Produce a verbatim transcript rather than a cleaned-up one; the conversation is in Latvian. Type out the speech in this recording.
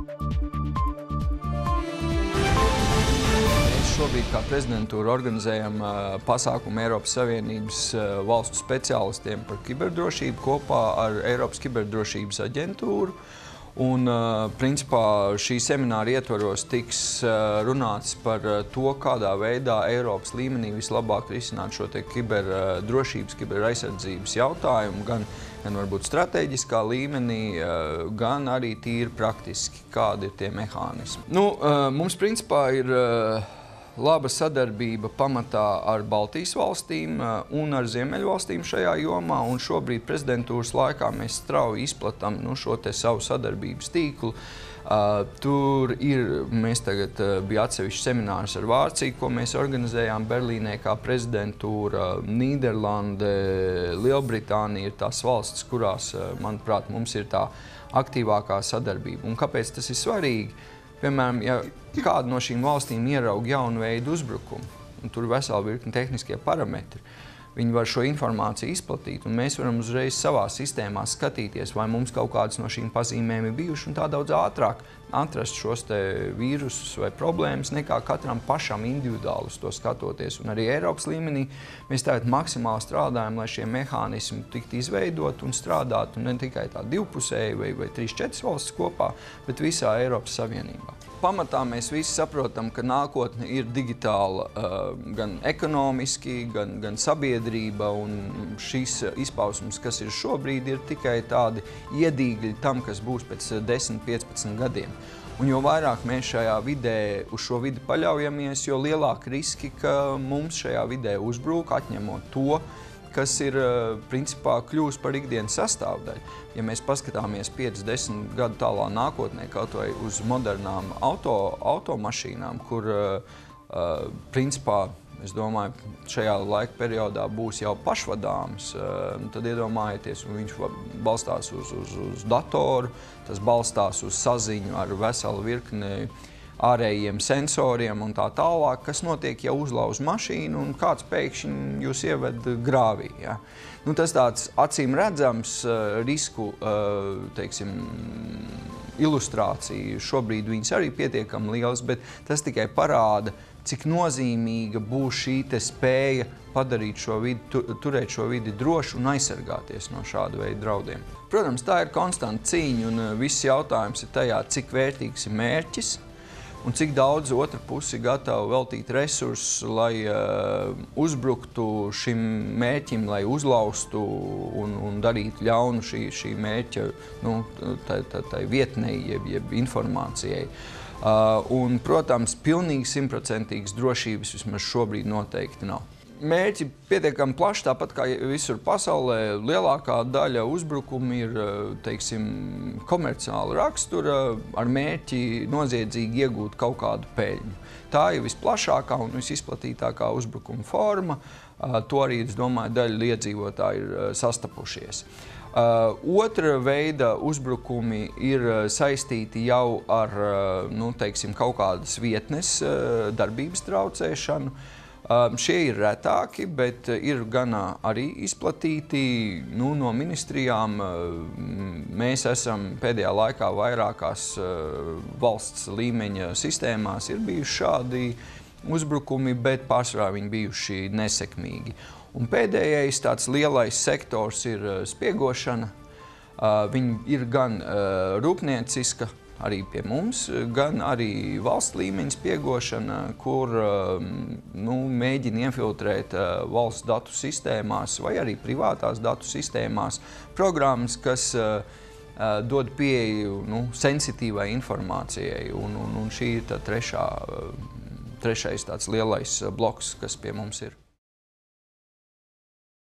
Šobrīd kā prezidentūra organizējam pasākumu Eiropas Savienības valstu speciālistiem par kiberdrošību kopā ar Eiropas kiberdrošības aģentūru. Un, principā, šī semināra ietvaros tiks runāts par to, kādā veidā Eiropas līmenī vislabāk risināt šo te kiberdrošības, kiberaizsardzības jautājumu, gan, gan varbūt strateģiskā līmenī, gan arī tīri praktiski, kādi ir tie mehānismi. Nu, mums, principā, ir laba sadarbība pamatā ar Baltijas valstīm un ar Ziemeļvalstīm šajā jomā, un šobrīd prezidentūras laikā mēs strauji izplatām nu, šo te savu sadarbības tīklu. Uh, tur ir, mēs tagad uh, bija atsevišķi seminārs ar Vāciju, ko mēs organizējām Berlīnē kā prezidentūra. Nīderlande, Lielbritānija ir tās valstis, kurās, uh, manuprāt, mums ir tā aktīvākā sadarbība. Un kāpēc tas ir svarīgi? Piemēram, ja kāda no šīm valstīm ieraug jaunu veidu uzbrukumu, un tur ir vesela virkne tehniskie parametri, viņi var šo informāciju izplatīt, un mēs varam uzreiz savā sistēmā skatīties, vai mums kaut kādas no šīm pazīmēm ir bijušas, un tā daudz ātrāk atrast šos te vīrusus vai problēmas, nekā katram pašam individuāli uz to skatoties. Un arī Eiropas līmenī mēs tagad maksimāli strādājam, lai šie mehānismi tiktu izveidot un strādāt, un ne tikai tā divpusēji vai, vai trīs, četras valstis kopā, bet visā Eiropas Savienībā. Pamatā mēs visi saprotam, ka nākotne ir digitāla gan ekonomiski, gan, gan sabiedrība, un šīs izpausmes, kas ir šobrīd, ir tikai tādi iedīgļi tam, kas būs pēc desmit, piecpadsmit gadiem. Un jo vairāk mēs šajā vidē uz šo vidi paļaujamies, jo lielāki riski, ka mums šajā vidē uzbrūk, atņemot to, kas ir, principā, kļūst par ikdienas sastāvdaļu. Ja mēs paskatāmies pieci, desmit gadu tālā nākotnē, kaut vai uz modernām auto, automašīnām, kur, principā, es domāju, šajā laika periodā būs jau pašvadāms, tad iedomājieties, un viņš balstās uz, uz, uz datoru, tas balstās uz saziņu ar veselu virkni ārējiem sensoriem un tā tālāk, kas notiek, ja uzlauž mašīnu un kāds pēkšņi jūs ieved grāvī. Ja? Nu, tas tāds acīm redzams risku, teiksim, ilustrācija. Šobrīd viņas arī pietiekami lielas, bet tas tikai parāda, cik nozīmīga būs šī te spēja padarīt šo vidi, tu, turēt šo vidi drošu un aizsargāties no šāda veida draudiem. Protams, tā ir konstanta cīņa, un viss jautājums ir tajā, cik vērtīgs ir mērķis, un cik daudz otra pusi gatava veltīt resursus, lai uh, uzbruktu šim mērķim, lai uzlaustu un, un darītu ļaunu šī, šī mērķa nu, tai, tai, tai vietnei, jeb, jeb informācijai. Uh, un, protams, pilnīgi simtprocentīgas drošības vismaz šobrīd noteikti nav. Mērķi pietiekami plaši, tāpat kā visur pasaulē, lielākā daļa uzbrukumu ir, teiksim, komerciāla rakstura ar mērķi noziedzīgi iegūt kaut kādu peļņu. Tā ir visplašākā un visizplatītākā uzbrukuma forma. To arī, es domāju, daļa iedzīvotāji ir sastapušies. Uh, otra veida uzbrukumi ir saistīti jau ar, nu, teiksim, kaut kādas vietnes uh, darbības traucēšanu. Uh, šie ir retāki, bet ir gan arī izplatīti nu, no ministrijām. Uh, mēs esam pēdējā laikā vairākās uh, valsts līmeņa sistēmās ir bijuši šādi uzbrukumi, bet pārsvarā viņi bijuši nesekmīgi. Un pēdējais tāds lielais sektors ir spiegošana. Uh, viņi ir gan uh, rūpnieciska, arī pie mums, gan arī valsts līmeņa spiegošana, kur nu, mēģina infiltrēt valsts datu sistēmās vai arī privātās datu sistēmās programmas, kas dod pieeju nu, sensitīvai informācijai. Un, un, un šī ir tā trešā, trešais tāds lielais bloks, kas pie mums ir.